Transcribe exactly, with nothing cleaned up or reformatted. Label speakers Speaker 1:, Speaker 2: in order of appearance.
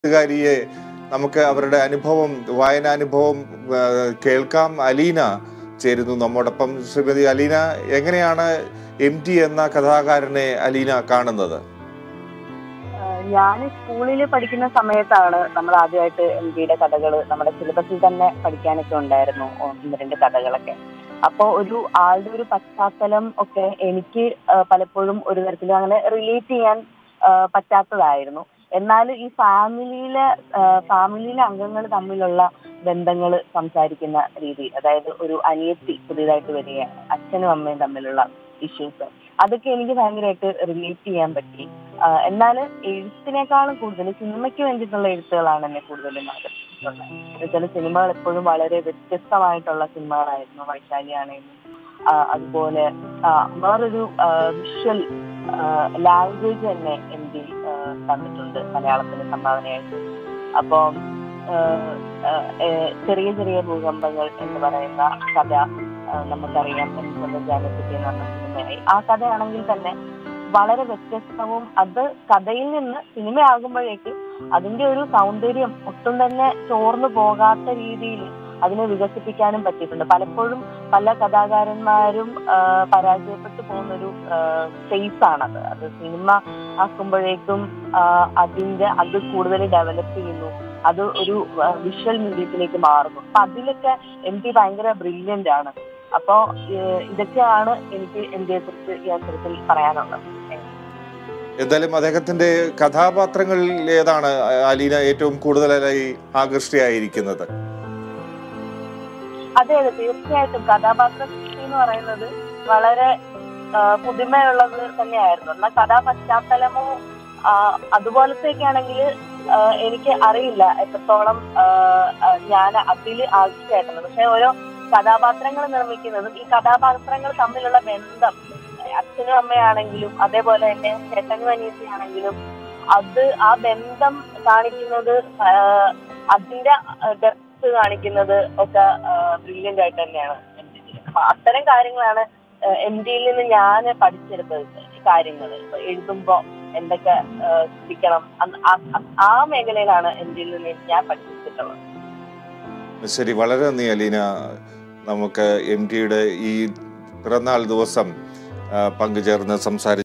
Speaker 1: കാരിയെ നമുക്ക് അവരുടെ അനുഭവം വായനാനുഭവം കേൾക്കാം. അലീന ചേരുന്നു നമ്മോടൊപ്പം. ശ്രീമതി അലീന, എങ്ങനെയാണ് എം ടി എന്ന കഥാകാരനെ അലീന കാണുന്നത്?
Speaker 2: ഞാൻ സ്കൂളിൽ പഠിക്കുന്ന സമയത്താണ് നമ്മൾ ആദ്യമായിട്ട് എം ടിയുടെ കഥകൾ നമ്മുടെ സിലബസിൽ തന്നെ പഠിക്കാനൊക്കെ ഉണ്ടായിരുന്നു, ഒന്ന് രണ്ട് കഥകളൊക്കെ. അപ്പോൾ ഒരു ആളുടെ ഒരു പശ്ചാത്തലം ഒക്കെ എനിക്ക് പലപ്പോഴും ഒരു തരത്തിലും അങ്ങനെ റിലേറ്റ് ചെയ്യാൻ പറ്റാത്തതായിരുന്നു. എന്നാൽ ഈ ഫാമിലിയിലെ ഫാമിലിയിലെ അംഗങ്ങൾ തമ്മിലുള്ള ബന്ധങ്ങൾ സംസാരിക്കുന്ന രീതി, അതായത് ഒരു അനിയത്തി പുതിയതായിട്ട് വരികയാണ്, അച്ഛനും അമ്മയും തമ്മിലുള്ള ഇഷ്യൂസ്, അതൊക്കെ എനിക്ക് ഭയങ്കരമായിട്ട് റിലേറ്റ് ചെയ്യാൻ പറ്റി. എന്നാൽ എഴുത്തിനേക്കാളും കൂടുതൽ സിനിമയ്ക്ക് വേണ്ടിയിട്ടുള്ള എഴുത്തുകളാണ് എന്നെ കൂടുതലും ആകർഷിച്ചിട്ടുള്ളത്. ചില സിനിമകൾ എപ്പോഴും വളരെ വ്യത്യസ്തമായിട്ടുള്ള സിനിമകളായിരുന്നു. വൈശാലി ആണെങ്കിലും അതുപോലെ വേറൊരു വിഷ്വൽ ലാംഗ്വേജ് തന്നെ എം ടി തന്നിട്ടുണ്ട് മലയാളത്തിന് സംഭാവനയായിട്ട്. അപ്പം ചെറിയ ചെറിയ ഭൂകമ്പങ്ങൾ എന്ന് പറയുന്ന കഥ നമുക്കറിയാം, സ്വന്തം ജാനക്കുട്ടി എന്ന് പറഞ്ഞ സിനിമയായി. ആ കഥയാണെങ്കിൽ തന്നെ വളരെ വ്യത്യസ്തവും, അത് കഥയിൽ നിന്ന് സിനിമയാകുമ്പോഴേക്കും അതിന്റെ ഒരു സൗന്ദര്യം ഒട്ടും തന്നെ ചോർന്നു പോകാത്ത രീതിയിൽ അതിനെ വികസിപ്പിക്കാനും പറ്റിയിട്ടുണ്ട്. പലപ്പോഴും പല കഥാകാരന്മാരും പരാജയപ്പെട്ടു പോകുന്നൊരു സ്പേസ് ആണത്. അത് സിനിമ ആക്കുമ്പോഴേക്കും അതിന്റെ അത് കൂടുതൽ ഡെവലപ്പ് ചെയ്യുന്നു, അത് ഒരു വിഷ്വൽ മീഡിയത്തിലേക്ക് മാറുന്നു. അപ്പൊ അതിലൊക്കെ എം ടി ഭയങ്കര ബ്രില്യന്റ് ആണ്. അപ്പോ ഇതൊക്കെയാണ് എനിക്ക് എം ടിയെ കുറിച്ച് ഈ അവസരത്തിൽ പറയാനുള്ളത്.
Speaker 1: എന്തായാലും അദ്ദേഹത്തിന്റെ കഥാപാത്രങ്ങളിൽ ഏതാണ് അലീന ഏറ്റവും കൂടുതലായി ആകർഷയായിരിക്കുന്നത്?
Speaker 2: അതെ അതെ തീർച്ചയായിട്ടും കഥാപാത്ര സൃഷ്ടി എന്ന് പറയുന്നത് വളരെ പുതുമയുള്ളത് തന്നെയായിരുന്നു. എന്നാൽ കഥാ പശ്ചാത്തലമോ അതുപോലത്തെയൊക്കെയാണെങ്കിൽ എനിക്ക് അറിയില്ല എത്രത്തോളം ഞാൻ അതിൽ ആകർഷയായിട്ടുള്ളത്. പക്ഷെ ഓരോ കഥാപാത്രങ്ങൾ നിർമ്മിക്കുന്നതും ഈ കഥാപാത്രങ്ങൾ തമ്മിലുള്ള ബന്ധം, അച്ഛനും അമ്മയാണെങ്കിലും അതേപോലെ തന്നെ ചേട്ടനും അനിയത്തിയാണെങ്കിലും, അത് ആ ബന്ധം കാണിക്കുന്നത്, അതിന്റെ ഡെപ്ത് കാണിക്കുന്നത് ഒക്കെ ബ്രില്യന്റ് ആയിട്ട് തന്നെയാണ് എം ടി. അപ്പൊ അത്തരം കാര്യങ്ങളാണ് എം ടിയിൽ നിന്ന് ഞാൻ പഠിച്ചെടുത്തത്. കാര്യങ്ങൾ എഴുതുമ്പോ എന്തൊക്കെ ശ്രദ്ധിക്കണം, ആ മേഖലയിലാണ് എം ടിയിൽ നിന്ന് ഞാൻ പഠിച്ചിട്ടുള്ളത്.
Speaker 1: ശരി, വളരെ നന്ദി അലീന. നമുക്ക് എം ടിയുടെ ഈ പിറന്നാൾ ദിവസം പങ്കുചേർന്ന് സംസാരിച്ചു.